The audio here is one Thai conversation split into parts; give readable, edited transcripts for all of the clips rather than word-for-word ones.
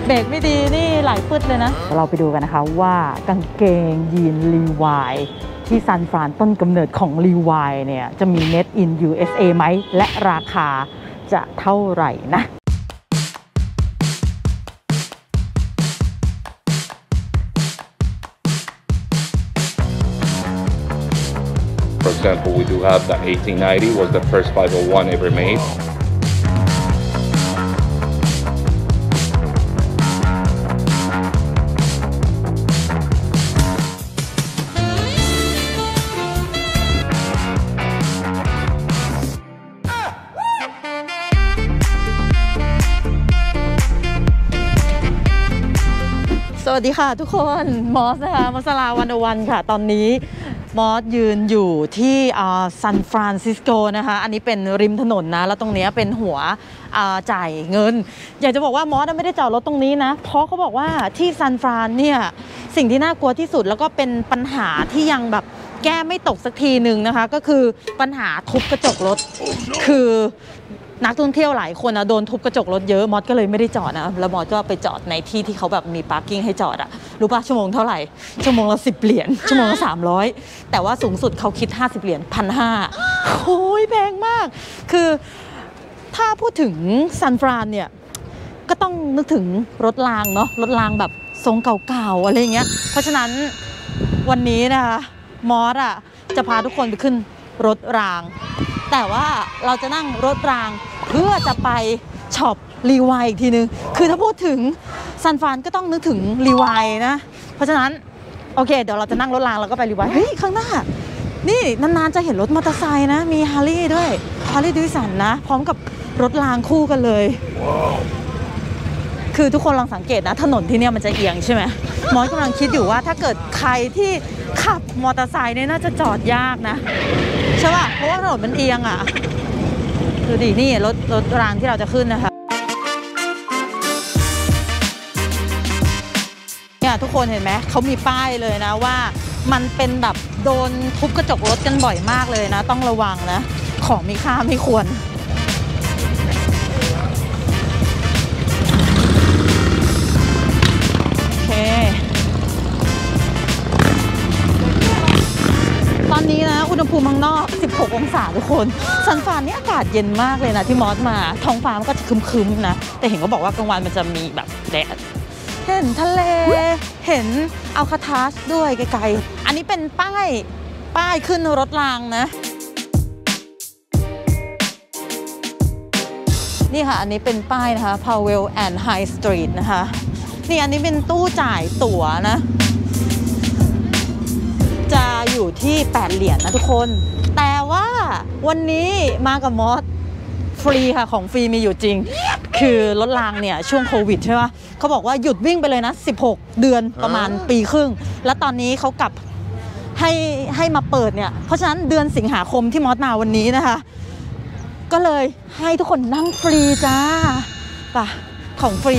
เบรกไม่ดีนี่ไหลฟึดเลยนะเราไปดูกันนะคะว่ากางเกงยีนลีวายที่ซานฟรานต้นกำเนิดของลีวายเนี่ยจะมี Made in USA ไหมและราคาจะเท่าไหร่นะ For example, we do have the 1890 was the first 501 ever made. สวัสดีค่ะทุกคนมอสนะคะมอสลาวันค่ะตอนนี้มอสยืนอยู่ที่ซานฟรานซิสโกนะคะอันนี้เป็นริมถนนนะแล้วตรงนี้เป็นหัวจ่ายเงินอยากจะบอกว่ามอสไม่ได้จอดรถตรงนี้นะเพราะเขาบอกว่าที่ซานฟรานเนี่ยสิ่งที่น่ากลัวที่สุดแล้วก็เป็นปัญหาที่ยังแบบแก้ไม่ตกสักทีหนึ่งนะคะก็คือปัญหาทุบกระจกรถคือนักท่องเที่ยวหลายคนโดนทุบกระจกรถเยอะมอสก็เลยไม่ได้จอดนะแล้วมอสก็ไปจอดในที่ที่เขาแบบมีพาร์กิ้งให้จอดรู้ป่ะชั่วโมงเท่าไหร่ชั่วโมงละ10 เหรียญชั่วโมงละ300แต่ว่าสูงสุดเขาคิด50 เหรียญ1,500โอ้ยแพงมากคือถ้าพูดถึงซานฟรานเนี่ยก็ต้องนึกถึงรถรางเนาะรถรางแบบทรงเก่าๆอะไรเงี้ยเพราะฉะนั้นวันนี้นะคะมอสจะพาทุกคนไปขึ้นรถรางแต่ว่าเราจะนั่งรถรางเพื่อจะไปช็อปรีวายอีกทีนึงคือถ้าพูดถึงซานฟรานก็ต้องนึกถึงรีวายนะเพราะฉะนั้นโอเคเดี๋ยวเราจะนั่งรถรางแล้วก็ไปรีวายเฮ้ยข้างหน้านี่นานๆจะเห็นรถมอเตอร์ไซค์นะมีฮาร์ลีย์ด้วยฮาร์ลีย์ดิวิสันนะพร้อมกับรถรางคู่กันเลย คือทุกคนลองสังเกตนะถนนที่เนี่ยมันจะเอียงใช่ไหมมอสกำลังคิดอยู่ว่าถ้าเกิดใครที่ขับมอเตอร์ไซค์เนี่ยน่าจะจอดยากนะใช่ป่ะเพราะว่าถนนมันเอียงดูดินี่รถรางที่เราจะขึ้นนะคะเนี่ยทุกคนเห็นไหมเขามีป้ายเลยนะว่ามันเป็นแบบโดนทุบกระจกรถกันบ่อยมากเลยนะต้องระวังนะของมีค่าไม่ควรตอนนี้นะอุณหภูมิข้างนอก16 องศาทุกคนซานฟรานนี่อากาศเย็นมากเลยนะที่มอสมาท้องฟ้ามันก็จะครึมๆนะแต่เห็นเขาบอกว่ากลางวันมันจะมีแบบแดดเห็นทะเลเห็นอัลคาทัสด้วยไกลๆอันนี้เป็นป้ายขึ้นรถรางนะนี่ค่ะอันนี้เป็นป้ายนะคะ Powell and High Street นะคะนี่อันนี้เป็นตู้จ่ายตั๋วนะจะอยู่ที่8 เหรียญนะทุกคนแต่ว่าวันนี้มากับมอสฟรีค่ะของฟรีมีอยู่จริงคือรถรางเนี่ยช่วงโควิดใช่ไหมเขาบอกว่าหยุดวิ่งไปเลยนะ16 เดือนประมาณปีครึ่งแล้วตอนนี้เขากลับให้มาเปิดเนี่ยเพราะฉะนั้นเดือนสิงหาคมที่มอสมาวันนี้นะคะก็เลยให้ทุกคนนั่งฟรีจ้าป่ะของฟรี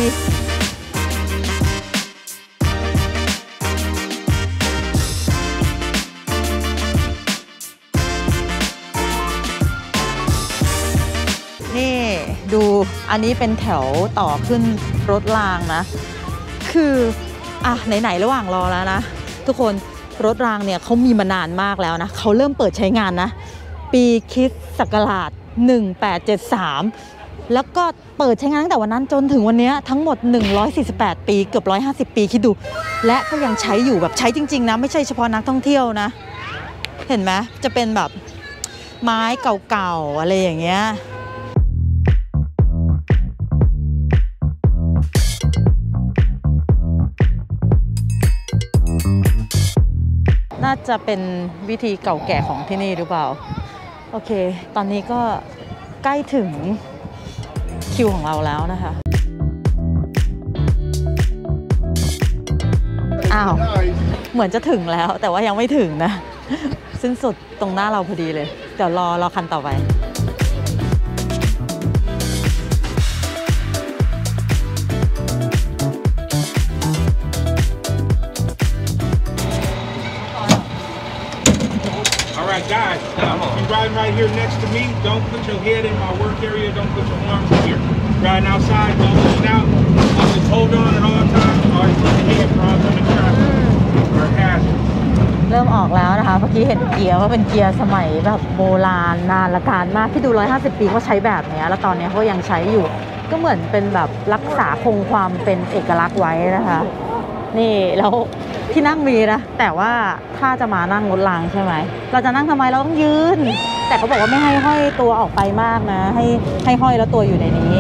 นี่ดูอันนี้เป็นแถวต่อขึ้นรถรางนะคือไหนๆระหว่างรอแล้วนะทุกคนรถรางเนี่ยเขามีมานานมากแล้วนะเขาเริ่มเปิดใช้งานนะปีคริสต์ศักราช1873แล้วก็เปิดใช้งานตั้งแต่วันนั้นจนถึงวันนี้ทั้งหมด148 ปีเกือบ150 ปีคิดดูและก็ยังใช้อยู่แบบใช้จริงๆนะไม่ใช่เฉพาะนักท่องเที่ยวนะเห็นไหมจะเป็นแบบไม้เก่าๆอะไรอย่างเงี้ยน่าจะเป็นวิธีเก่าแก่ของที่นี่หรือเปล่าโอเคตอนนี้ก็ใกล้ถึงคิวของเราแล้วนะคะอ้าวเหมือนจะถึงแล้วแต่ว่ายังไม่ถึงนะสิ้นสุดตรงหน้าเราพอดีเลยเดี๋ยวรอคันต่อไป right, guys, you riding right here next to me, don't put your head in my work area, don't put your arms here. Riding outside, don't lean out. Just hold on at all times. Always look ahead for oncoming traffic or hazards. เริ่มออกแล้วนะคะเมื่อกี้เห็นเกียร์ว่าเป็นเกียร์สมัยแบบโบราณนานละการมากที่ดู150 ปีเขาใช้แบบนี้แล้วตอนนี้เขายังใช้อยู่ก็เหมือนเป็นแบบรักษาคงความเป็นเอกลักษณ์ไว้นะคะนี่แล้วที่นั่งมีนะแต่ว่าถ้าจะมานั่งรถรางใช่ไหมเราจะนั่งทำไมเราต้องยืนแต่เขาบอกว่าไม่ให้ห้อยตัวออกไปมากนะให้ห้อยแล้วตัวอยู่ในนี้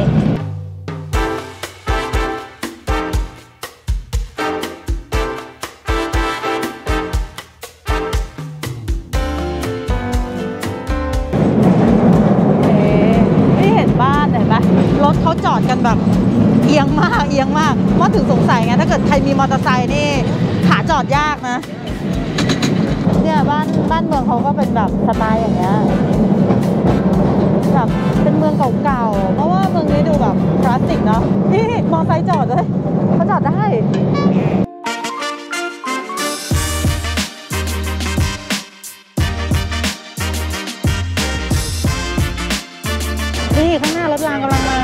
รถเขาจอดกันแบบเอียงมากว่าถึงสงสัยไงถ้าเกิดใครมีมอเตอร์ไซค์นี่หาจอดยากนะเนี่ยบ้านเมืองเขาก็เป็นแบบสไตล์อย่างเงี้ยแบบเป็นเมืองเก่าๆเพราะว่าเมืองนี้ดูแบบคลาสสิกเนาะนี่มอเตอร์ไซค์จอดเลยเขาจอดได้นี่ข้างหน้ารถรางกำลังมา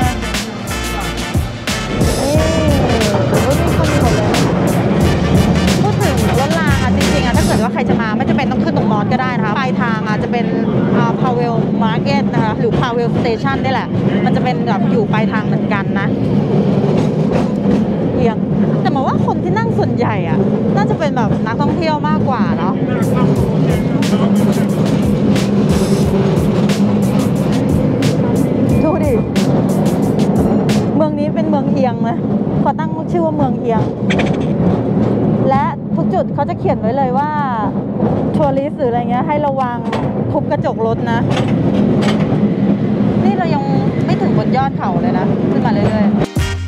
นี่คนหมดเลยพูดถึงรถรางอ่ะจริงๆอ่ะถ้าเกิดว่าใครจะมาไม่จำเป็นต้องขึ้นตรงมอสก็ได้นะคะปลายทางอ่ะจะเป็นพาเวลมาร์เก็ตนะคะหรือพาเวลสเตชันนี่แหละมันจะเป็นแบบอยู่ปลายทางเหมือนกันนะเอียงแต่มาว่าคนที่นั่งส่วนใหญ่อ่ะน่าจะเป็นแบบนักท่องเที่ยวมากกว่าเนาะดูดิเมืองนี้เป็นเมืองเอียงนะเขาตั้งชื่อว่าเมืองเอียงและทุกจุดเขาจะเขียนไว้เลยว่าทัวริสต์หรืออะไรเงี้ยให้ระวังทุบกระจกรถนะนี่เรายังไม่ถึงบนยอดเขาเลยนะขึ้นมาเรื่อยๆ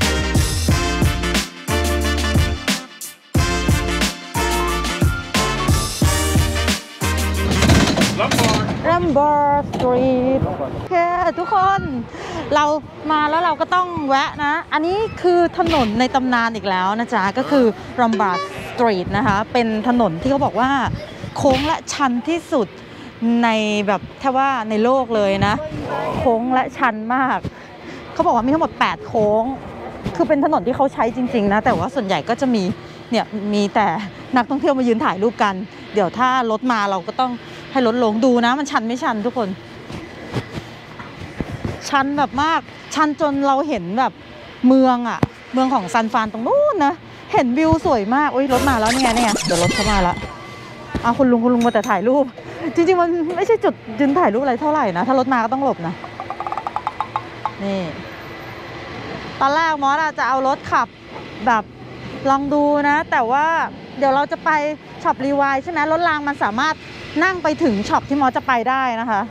Rambler Street โอเคทุกคนเรามาแล้วเราก็ต้องแวะนะอันนี้คือถนนในตำนานอีกแล้วนะจ๊ะก็คือ Rambler Street นะคะเป็นถนนที่เขาบอกว่าโค้งและชันที่สุดในแบบแทบว่าในโลกเลยนะโค้งและชันมากเขาบอกว่ามีทั้งหมด8โค้งคือเป็นถนนที่เขาใช้จริงๆนะแต่ว่าส่วนใหญ่ก็จะมีแต่นักท่องเที่ยวมายืนถ่ายรูปกันเดี๋ยวถ้ารถมาเราก็ต้องให้รถลงดูนะมันชันไม่ชันทุกคนชันแบบมากชันจนเราเห็นแบบเมืองของซานฟรานตรงนู้นนะเห็นวิวสวยมากโอ้ยรถมาแล้วเนี่ยเดี๋ยวรถเข้ามาแล้วคุณลุงมาแต่ถ่ายรูปจริงๆมันไม่ใช่จุดยืนถ่ายรูปอะไรเท่าไหร่นะถ้ารถมาก็ต้องหลบนะนี่ตอนแรกมอสจะเอารถขับแบบลองดูนะแต่ว่าเดี๋ยวเราจะไปช็อปรีไวซ์ใช่ไหมรถรางมันสามารถนั่งไปถึงช็อปที่มอสจะไปได้นะคะ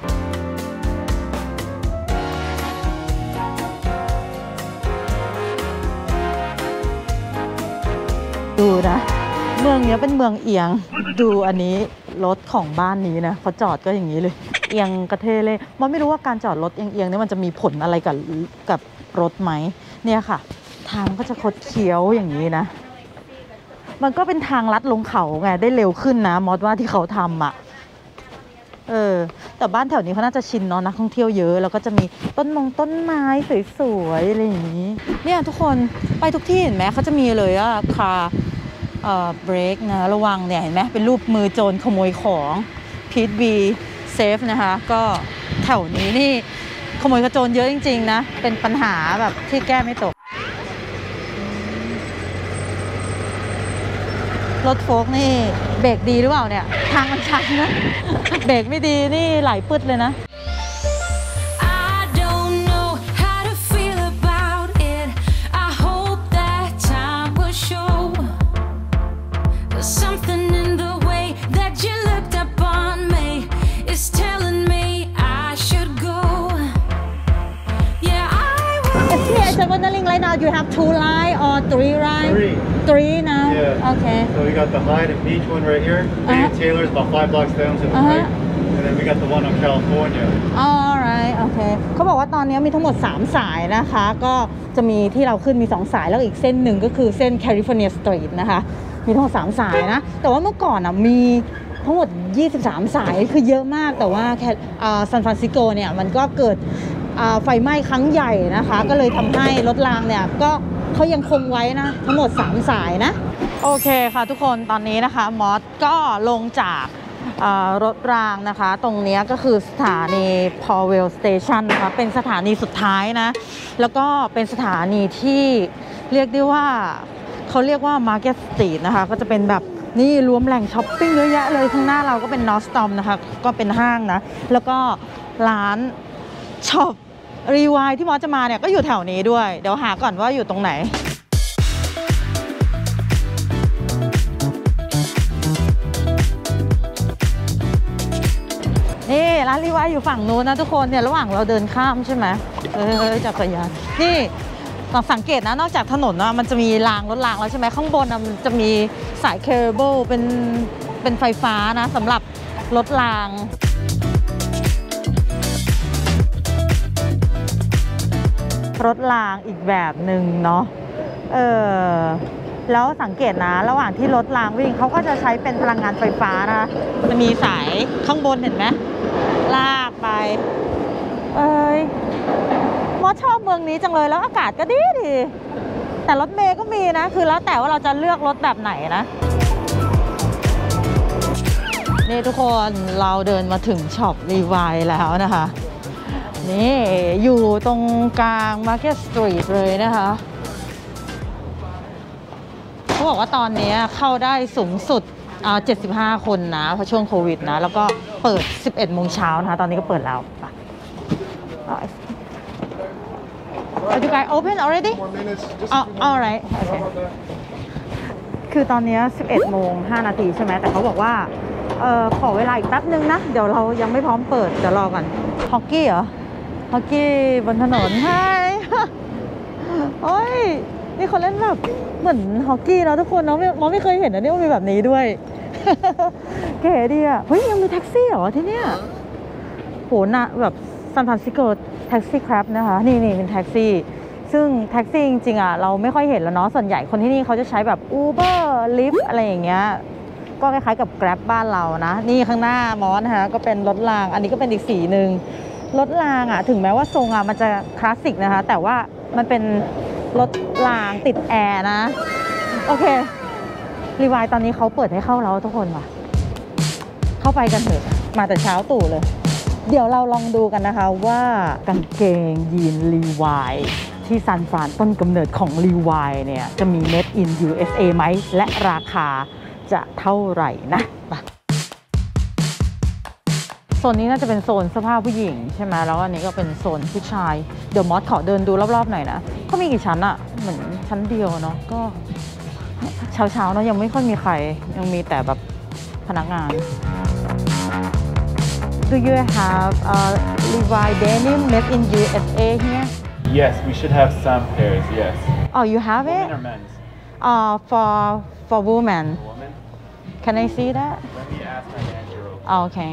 ดูนะเมืองนี้เป็นเมืองเอียงดูอันนี้รถของบ้านนี้นะเขาจอดก็อย่างนี้เลยเอียงกระเทเลยมอสไม่รู้ว่าการจอดรถเอียงๆนี่มันจะมีผลอะไรกับรถไหมเนี่ยค่ะทางก็จะคดเคี้ยวอย่างนี้นะมันก็เป็นทางลัดลงเขาไงได้เร็วขึ้นนะมอสว่าที่เขาทำแต่บ้านแถวนี้เขาน่าจะชินเนาะนักท่องเที่ยวเยอะแล้วก็จะมีต้นไม้สวยๆอะไรอย่างนี้เนี่ยทุกคนไปทุกที่เห็นไหมเขาจะมีเลยว่าคาเบรกนะระวังเนี่ยเห็นไหมเป็นรูปมือโจรขโมยของพีทบีเซฟนะคะก็แถวนี้นี่ขโมยกระโจนเยอะจริงๆนะเป็นปัญหาแบบที่แก้ไม่ตกรถโฟล์กนี่เบรกดีหรือเปล่าเนี่ยทางมันชันนะเบรกไม่ดีนี่ไหลปืดเลยนะI'm wondering right now you have 2 line or 3 line? 3 now? Yeah. Okay. So we got the Hyde and Beach one right here. Taylor's about 5 blocks down to the right. And then we got the one on California. Alright, okay. เขาบอกว่าตอนนี้มีทั้งหมด3สายนะคะก็จะมีที่เราขึ้นมี2สายแล้วอีกเส้นหนึ่งก็คือเส้น California Street นะคะมีทั้งหมด3สายนะแต่ว่าเมื่อก่อนมีทั้งหมด23สายคือเยอะมากแต่ว่าซานฟรานซิสโกเนี่ยมันก็เกิดไฟไหม้ครั้งใหญ่นะคะก็เลยทำให้รถรางเนี่ยก็เขายังคงไว้นะทั้งหมด3สายนะโอเคค่ะทุกคนตอนนี้นะคะมอสก็ลงจากรถรางนะคะตรงนี้ก็คือสถานี Powell Station นะคะเป็นสถานีสุดท้ายนะแล้วก็เป็นสถานีที่เรียกได้ว่าเขาเรียกว่า Market Street นะคะก็จะเป็นแบบนี่รวมแหล่งช้อปปิ้งเยอะแยะเลยข้างหน้าเราก็เป็น Nordstrom นะคะก็เป็นห้างนะแล้วก็ร้านช็อปรีวายที่มอสจะมาเนี่ยก็อยู่แถวนี้ด้วยเดี๋ยวหาก่อนว่าอยู่ตรงไหนนี่ร้านรีวายอยู่ฝั่งนู้นนะทุกคนเนี่ยระหว่างเราเดินข้ามใช่ไหมจักรยานนี่ต้องสังเกตนะนอกจากถนนนะมันจะมีรางรถรางแล้วใช่ไหมข้างบนนะมันจะมีสายเคเบิลเป็นไฟฟ้านะสำหรับรถรางรถรางอีกแบบหนึ่งเนาะแล้วสังเกตนะระหว่างที่รถรางวิ่งเขาก็จะใช้เป็นพลังงานไฟฟ้านะจะมีสายข้างบนเห็นไหมลากไปมอชอบเมืองนี้จังเลยแล้วอากาศก็ดีแต่รถเมล์ก็มีนะคือแล้วแต่ว่าเราจะเลือกรถแบบไหนนะนี่ทุกคนเราเดินมาถึงช็อปรีวายแล้วนะคะนี่อยู่ตรงกลาง Market Street เลยนะคะเขาบอกว่าตอนนี้เข้าได้สูงสุด75 คนนะเพราะช่วงโควิดนะแล้วก็เปิด 11 โมงเช้านะคะตอนนี้ก็เปิดแล้ว Are you guys open already? Alright. Okay. คือตอนนี้ 11 โมง 5 นาทีใช่ไหมแต่เขาบอกว่าขอเวลาอีกแป๊บนึงนะเดี๋ยวเรายังไม่พร้อมเปิดเดี๋ยวรอก่อนฮอกกี้เหรอฮอกกี้บนถนนใช่โอ้ยนี่เขาเล่นแบบเหมือนฮอกกี้เนาะทุกคนเนาะมองไม่เคยเห็นนะนี่ว่ามีแบบนี้ด้วย เก๋ดีอ่ะเฮ้ยยังมีแท็กซี่เหรอที่เนี่ยโหนะแบบซานฟรานซิสโกแท็กซี่ครับนะคะนี่เป็นแท็กซี่ซึ่งแท็กซี่จริงๆอ่ะเราไม่ค่อยเห็นแล้วเนาะส่วนใหญ่คนที่นี่เขาจะใช้แบบ Uber Lyft อะไรอย่างเงี้ยก็คล้ายๆกับ Grab บ้านเรานะนี่ข้างหน้ามอสนะคะก็เป็นรถรางอันนี้ก็เป็นอีกสีหนึ่งรถรางอ่ะถึงแม้ว่าทรงอ่ะมันจะคลาสสิกนะคะแต่ว่ามันเป็นรถรางติดแอร์นะโอเครีวายตอนนี้เขาเปิดให้เข้าแล้วทุกคนว่ะเข้าไปกันเถอะมาแต่เช้าตู่เลยเดี๋ยวเราลองดูกันนะคะว่ากางเกงยีนรีวายที่ซานฟรานต้นกำเนิดของรีวายเนี่ยจะมี Made in USA ไหมและราคาจะเท่าไหร่นะโซนนี้น่าจะเป็นโซนเสื้อผ้าผู้หญิงใช่ไหมแล้วอันนี้ก็เป็นโซนผู้ชายเดี๋ยวมอสขอเดินดูรอบๆหน่อยนะเขามีกี่ชั้นอะเหมือนชั้นเดียวเนาะก็เช้าๆเนาะยังไม่ค่อยมีใครยังมีแต่แบบพนักงานDo you have Levi denim made in USA here? Yes, we should have some pairs, yes. Oh, you have it? Women or men's? For women. Woman? Can I see that? Let me ask my manager real quick. Okay.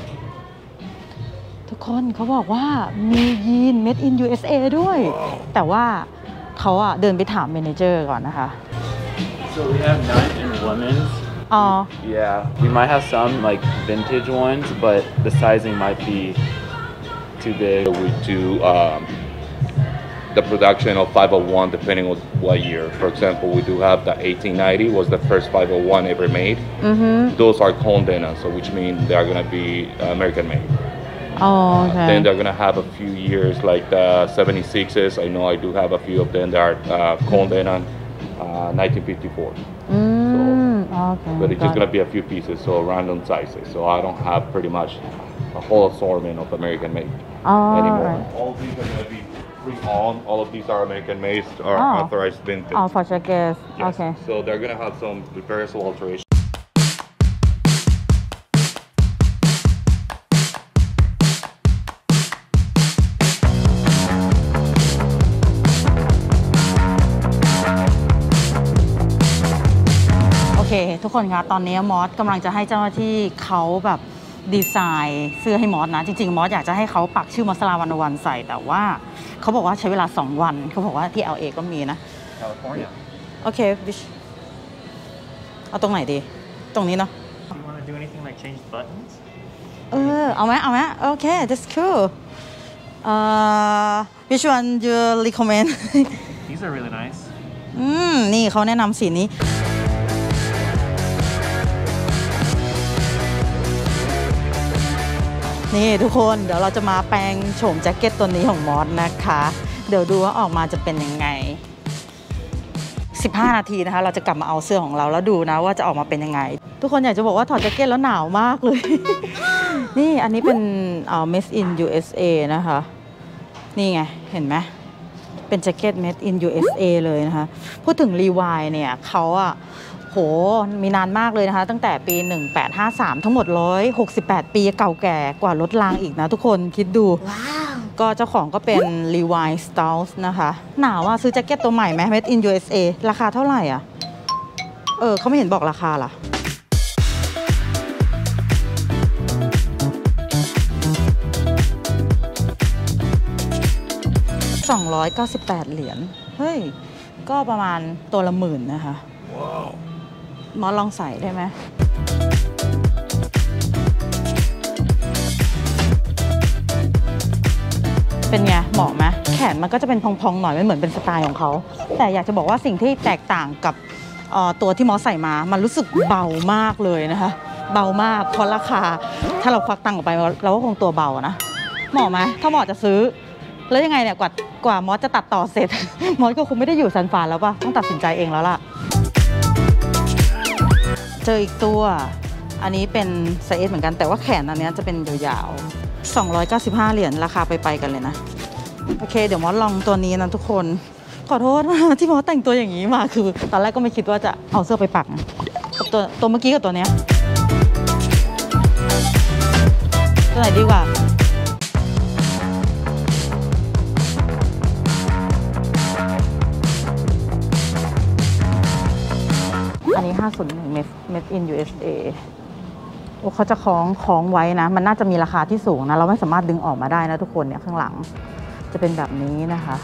ทุกคนเขาบอกว่ามียีน made in USA ด้วยแต่ว่าเขาอะเดินไปถามเมเนเจอร์ก่อนนะคะ So we have none in women's. Yeah, we might have some like vintage ones, but the sizing might be too big. We do the production of 501 depending on what year. For example, we do have the 1890 was the first 501 ever made. Those are Condena, so which means they are going to be American made. Oh, okay. Then they're going to have a few years like the 76s. I know I do have a few of them that are Condena 1954. Okay. But it's just going to be a few pieces, so random sizes. So I don't have pretty much a whole assortment of American made anymore. Right. All of these are going to be pre-owned. All of these are American made or authorized vintage. Oh, for jackets. Yes. Okay. So they're going to have some repairs or alterations. โอเคทุกคนคะตอนนี้มอสกำลังจะให้เจ้าหน้าที่เขาแบบดีไซน์เสื้อให้มอสนะจริงๆมอสอยากจะให้เขาปักชื่อมอสลาวันใส่แต่ว่าเขาบอกว่าใช้เวลา2 วันเขาบอกว่าที่ LA ก็มีนะ California. โอเคบิชเอาตรงไหนดีตรงนี้เนาะ Do you want to do anything like change the buttons? เอาไหมโอเค that's cool which one you recommend These are really nice. นี่เขาแนะนำสีนี้นี่ทุกคนเดี๋ยวเราจะมาแปลงโฉมแจ็คเก็ตตัวนี้ของมอสนะคะเดี๋ยวดูว่าออกมาจะเป็นยังไง15 นาทีนะคะเราจะกลับมาเอาเสื้อของเราแล้วดูนะว่าจะออกมาเป็นยังไงทุกคนอยากจะบอกว่าถอดแจ็คเก็ตแล้วหนาวมากเลย นี่อันนี้เป็นmade in USA นะคะนี่ไงเห็นไหมเป็นแจ็คเก็ต made in USA เลยนะคะพูดถึง Levi เนี่ยเขาโหมีนานมากเลยนะคะตั้งแต่ปี 1853 ทั้งหมด168 ปีเก่าแก่กว่ารถรางอีกนะทุกคนคิดดู ก็เจ้าของก็เป็น Levi Strauss นะคะหนาวซื้อแจ็คเก็ตตัวใหม่ไหม Made in USA ราคาเท่าไหร่เขาไม่เห็นบอกราคาล่ะ298 เหรียญเฮ้ยก็ประมาณตัวละ10,000นะคะมอสลองใส่ได้ไหมเป็นไงเหมาะไหมแขนมันก็จะเป็นพองๆหน่อยไม่เหมือนเป็นสไตล์ของเขาแต่อยากจะบอกว่าสิ่งที่แตกต่างกับตัวที่มอสใส่มามันรู้สึกเบามากเลยนะคะเบามากเพราะราคาถ้าเราควักตังค์ออกไปเราก็คงตัวเบานะเหมาะไหมถ้าเหมาะจะซื้อแล้วยังไงเนี่ยกว่ามอสจะตัดต่อเสร็จ มอสก็คงไม่ได้อยู่ซันฟรานแล้วป่ะต้องตัดสินใจเองแล้วล่ะเจออีกตัวอันนี้เป็นไซส์ S เหมือนกันแต่ว่าแขนอันนี้จะเป็นยาวๆ295 เหรียญราคาไปกันเลยนะโอเคเดี๋ยวมอสลองตัวนี้นะทุกคนขอโทษนะที่มอสแต่งตัวอย่างนี้มาคือตอนแรกก็ไม่คิดว่าจะเอาเสื้อไปปักกับตัวเมื่อกี้กับตัวเนี้ยตัวไหนดีกว่าอันนี้501 Made in USA โอ้เขาจะคล้องไว้นะมันน่าจะมีราคาที่สูงนะเราไม่สามารถดึงออกมาได้นะทุกคนเนี่ยข้างหลังจะเป็นแบบนี้นะคะ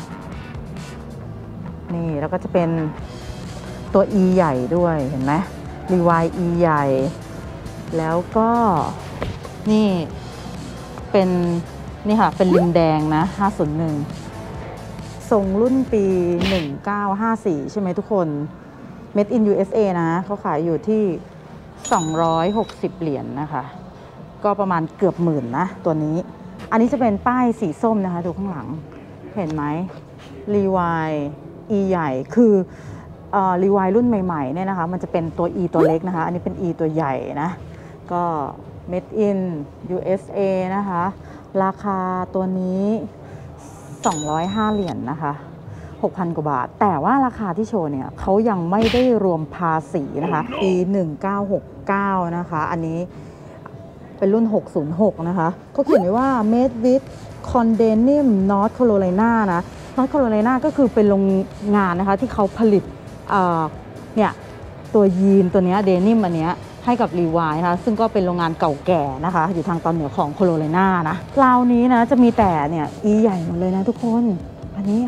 นี่แล้วก็จะเป็นตัว E ใหญ่ด้วยเห็นไหม Levi E ใหญ่แล้วก็นี่เป็นนี่ค่ะเป็นริมแดงนะ501ทรงรุ่นปี 1954ใช่ไหมทุกคน Made in USA นะเขาขายอยู่ที่260 เหรียญนะคะก็ประมาณเกือบ10,000นะตัวนี้อันนี้จะเป็นป้ายสีส้มนะคะดูข้างหลังเห็นไหม Levi E ใหญ่คือLevi รุ่นใหม่ๆเนี่ยนะคะมันจะเป็นตัว E ตัวเล็กนะคะอันนี้เป็น E ตัวใหญ่นะก็ Made in USA นะคะราคาตัวนี้205 เหรียญนะคะ6,000 กว่าบาทแต่ว่าราคาที่โชว์เนี่ยเขายังไม่ได้รวมภาษีนะคะปี 1969 นะคะอันนี้เป็นรุ่น 606 นะคะเขาเขียนไว้ว่า made with Condemned North Carolina นะ North Carolina ก็คือเป็นโรงงานนะคะที่เขาผลิตเนี่ยตัวยีนตัวนี้เดนิมอันเนี้ยให้กับ Levi นะคะซึ่งก็เป็นโรงงานเก่าแก่นะคะอยู่ทางตอนเหนือของโคโลไลนานะราวนี้นะจะมีแต่เนี่ย E ใหญ่หมดเลยนะทุกคนอันนี้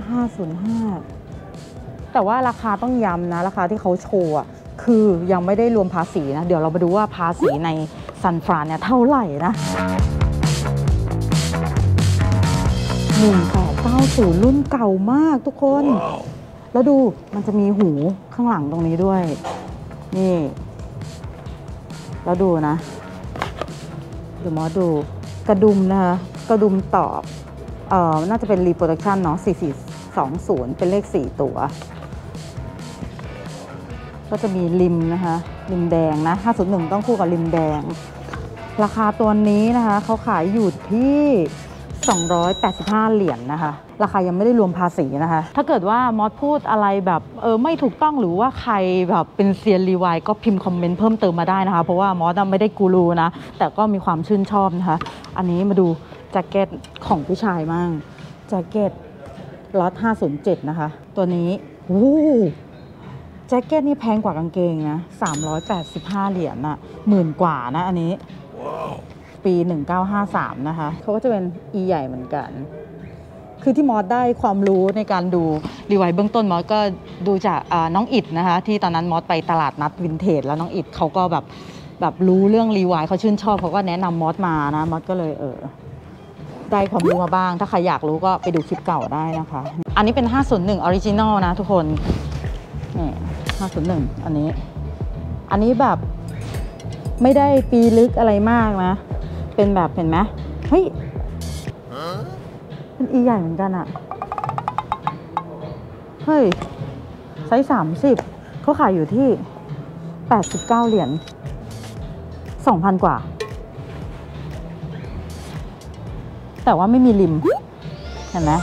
505แต่ว่าราคาต้องย้ำนะราคาที่เขาโชว์คือยังไม่ได้รวมภาษีนะเดี๋ยวเรามาดูว่าภาษีในซันฟรานเนี่ยเท่าไหร่นะ1890รุ่นเก่ามากทุกคน แล้วดูมันจะมีหูข้างหลังตรงนี้ด้วยนี่แล้วดูนะเดี๋ยวมอดูกระดุมนะคะกระดุมตอบน่าจะเป็น reproduction เนาะ4420เป็นเลข4ตัวก็จะมีริมนะคะริมแดงนะ501ต้องคู่กับริมแดงราคาตัวนี้นะคะเขาขายอยู่ที่285 เหรียญนะคะราคายังไม่ได้รวมภาษีนะคะถ้าเกิดว่ามอสพูดอะไรแบบไม่ถูกต้องหรือว่าใครแบบเป็นเซียนรีไวก็พิมพ์คอมเมนต์เพิ่มเติมมาได้นะคะเพราะว่ามอสไม่ได้กูรูนะแต่ก็มีความชื่นชอบนะคะอันนี้มาดูแจ็คเก็ตของผู้ชายมั่งแจ็คเก็ตล็อต507นะคะตัวนี้แจ็คเก็ตนี่แพงกว่ากางเกงนะ385 เหรียญน่ะ10,000 กว่านะอันนี้ปี 1953นะคะเขาก็จะเป็น E ใหญ่เหมือนกันคือที่มอสได้ความรู้ในการดูรีไวเบื้องต้นมอสก็ดูจากน้องอิดนะคะที่ตอนนั้นมอสไปตลาดนัดวินเทจแล้วน้องอิดเขาก็แบบรู้เรื่องรีไวเขาชื่นชอบเขาก็แนะนำมอสมานะมอสก็เลยได้ความรู้มาบ้างถ้าใครอยากรู้ก็ไปดูคลิปเก่าได้นะคะอันนี้เป็น501 Original นะทุกคนนี่501อันนี้แบบไม่ได้ปีลึกอะไรมากนะเป็นแบบเห็นไหมเฮ้ยเป็นอีใหญ่เหมือนกันอะเฮ้ยไซส์30เขาขายอยู่ที่89เหรียญ 2,000 กว่าแต่ว่าไม่มีริมเห็นไหม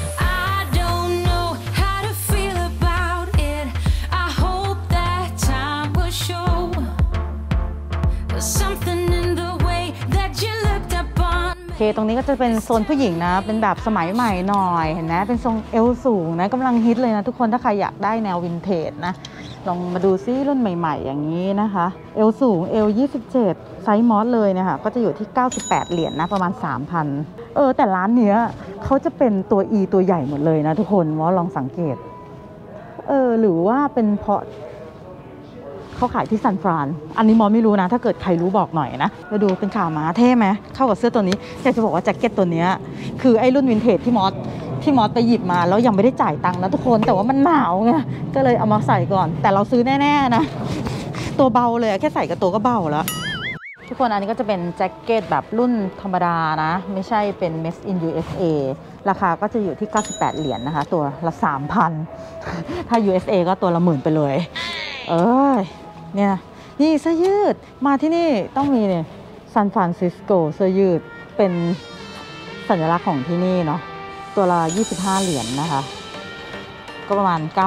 โอเคตรงนี้ก็จะเป็นโซนผู้หญิงนะเป็นแบบสมัยใหม่หน่อยเห็นไหมเป็นทรงเอวสูงนะกำลังฮิตเลยนะทุกคนถ้าใครอยากได้แนววินเทจนะลองมาดูซิรุ่นใหม่ๆอย่างนี้นะคะเอวสูงเอว27ไซส์มอสเลยนะคะก็จะอยู่ที่98เหรียญนะประมาณ 3,000แต่ร้านเนี้ยเขาจะเป็นตัว E ตัวใหญ่หมดเลยนะทุกคนมอสลองสังเกตหรือว่าเป็นเพราะเขาขายที่ซานฟรานอันนี้มอสไม่รู้นะถ้าเกิดใครรู้บอกหน่อยนะมาดูเป็นขาม้าเท่ไหมเข้ากับเสื้อตัวนี้อยากจะบอกว่าแจ็คเก็ตตัวนี้คือไอ้รุ่นวินเทจที่มอสไปหยิบมาแล้วยังไม่ได้จ่ายตังค์นะทุกคนแต่ว่ามันหนาวไงก็เลยเอามาใส่ก่อนแต่เราซื้อแน่ๆนะตัวเบาเลยแค่ใส่กับตัวก็เบาแล้วทุกคนอันนี้ก็จะเป็นแจ็คเก็ตแบบรุ่นธรรมดานะไม่ใช่เป็น Made in USA ราคาก็จะอยู่ที่98เหรียญนะคะตัวละ 3,000 ถ้า USA ก็ตัวละ10,000ไปเลยเนี่ยนี่เสื้อยืดมาที่นี่ต้องมีเนี่ยซานฟรานซิสโกเสื้อยืดเป็นสัญลักษณ์ของที่นี่เนาะตัวละ25เหรียญนะคะก็ประมาณ900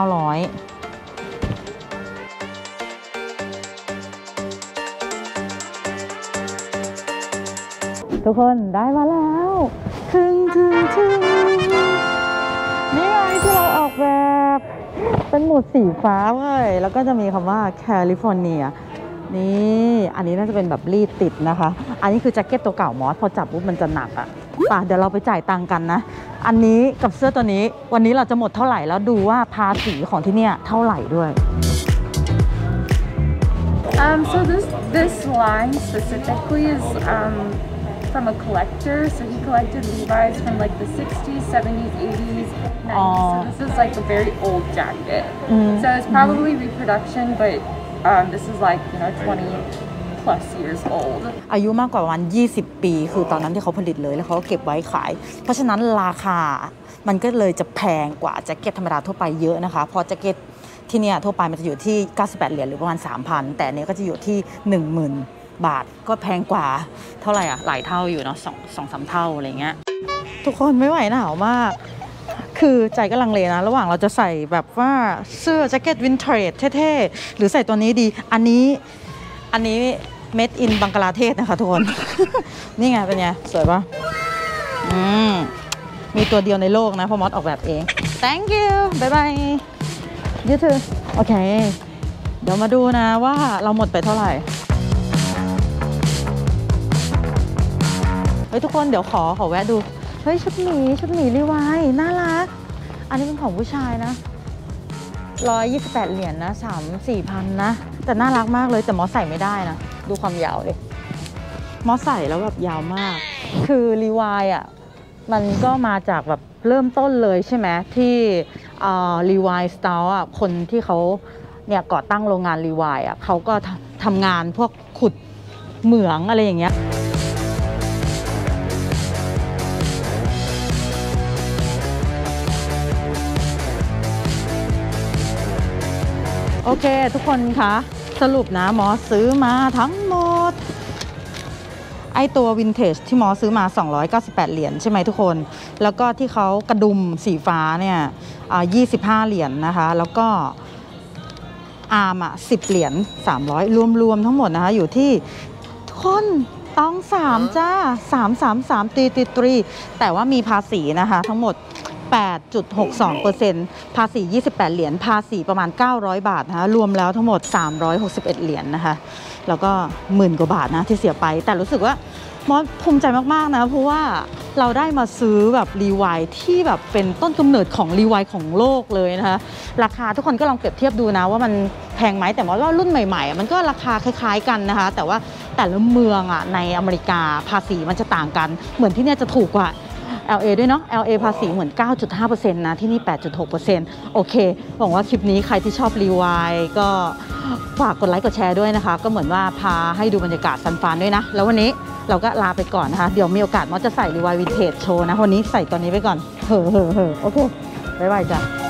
ทุกคนได้มาแล้วถึงนี่ไงที่เราออกแบบเป็นหมุดสีฟ้าเว้ยแล้วก็จะมีคำว่าแคลิฟอร์เนียนี่อันนี้น่าจะเป็นแบบรีดติดนะคะอันนี้คือแจ็คเก็ตตัวเก่ามอสพอจับปุ๊บมันจะหนักอะเดี๋ยวเราไปจ่ายตังค์กันนะอันนี้กับเสื้อตัวนี้วันนี้เราจะหมดเท่าไหร่แล้วดูว่าภาษีของที่เนี่ยเท่าไหร่ด้วย So this line specifically is from a collector. So he collected Levi's from like the 60s, 70s, 80s, 90s. So this is like a very old jacket. So it's probably reproduction, but this is like 20+ years old. อายุมากกว่าวัน20 ปีคือตอนนั้นที่เขาผลิตเลยแล้วเขาก็เก็บไว้ขายเพราะฉะนั้นราคามันก็เลยจะแพงกว่าแจ็คเก็ตธรรมดาทั่วไปเยอะนะคะเพราะแจ็คเก็ตที่เนี่ยทั่วไปมันจะอยู่ที่98เหรียญหรือประมาณ 3,000 แต่เนี้ยก็จะอยู่ที่ 10,000 บาทก็แพงกว่าเท่าไหร่อ่ะหลายเท่าอยู่เนาะ2-3 เท่าอะไรเงี้ยทุกคนไม่ไหวหนาวมากคือใจก็ลังเลนะระหว่างเราจะใส่แบบว่าเสื้อแจ็คเก็ตวินเทจเท่ๆหรือใส่ตัวนี้ดีอันนี้Made in บังกลาเทศนะคะทุกคน นี่ไงเป็นไงสวยปะมีตัวเดียวในโลกนะเพราะมอสออกแบบเอง thank you bye bye you too โอเคเดี๋ยวมาดูนะว่าเราหมดไปเท่าไหร่เฮ้ยทุกคนเดี๋ยวขอแวะดูเฮ้ยชุดหมีรีวายน่ารักอันนี้เป็นของผู้ชายนะ128เหรียญนะ3-4 พันนะแต่น่ารักมากเลยแต่มอสใส่ไม่ได้นะดูความยาวเลยมอสใส่แล้วแบบยาวมากคือรีวายอ่ะมันก็มาจากแบบเริ่มต้นเลยใช่ไหมที่รีวายสไตล์อ่ะคนที่เขาเนี่ยก่อตั้งโรงงานรีวายอ่ะเขาก็ทำงานพวกขุดเหมืองอะไรอย่างเงี้ยโอเคทุกคนคะสรุปนะมอสซื้อมาทั้งหมดไอตัววินเทจที่มอสซื้อมา298เหรียญใช่ไหมทุกคนแล้วก็ที่เขากระดุมสีฟ้าเนี่ย25เหรียญนะคะแล้วก็อาร์ม10เหรียญ300รวมทั้งหมดนะคะอยู่ที่ทุกคนต้อง3จ้า333ตรีแต่ว่ามีภาษีนะคะทั้งหมด8.62% ภาษี28เหรียญภาษีประมาณ900 บาทนะคะรวมแล้วทั้งหมด361เหรียญนะคะแล้วก็10,000 กว่าบาทนะที่เสียไปแต่รู้สึกว่ามอสภูมิใจมากๆนะเพราะว่าเราได้มาซื้อแบบรีวายที่แบบเป็นต้นกำเนิดของรีวายของโลกเลยนะคะราคาทุกคนก็ลองเปรียบเทียบดูนะว่ามันแพงไหมแต่มอสว่ารุ่นใหม่ๆมันก็ราคาคล้ายๆกันนะคะแต่ว่าแต่ละเมืองอ่ะในอเมริกาภาษีมันจะต่างกันเหมือนที่เนี่ยจะถูกกว่า LA ด้วยเนาะ LA ภาษีเหมือน 9.5% นะที่นี่ 8.6% โอเคหวังว่าคลิปนี้ใครที่ชอบรีวายก็ฝากกดไลค์กดแชร์ด้วยนะคะก็เหมือนว่าพาให้ดูบรรยากาศซันฟรานด้วยนะแล้ววันนี้เราก็ลาไปก่อนนะคะเดี๋ยวมีโอกาสมอสจะใส่รีวายวินเทจโชว์นะวันนี้ใส่ตอนนี้ไปก่อนโอเคบ๊ายบายจ้ะ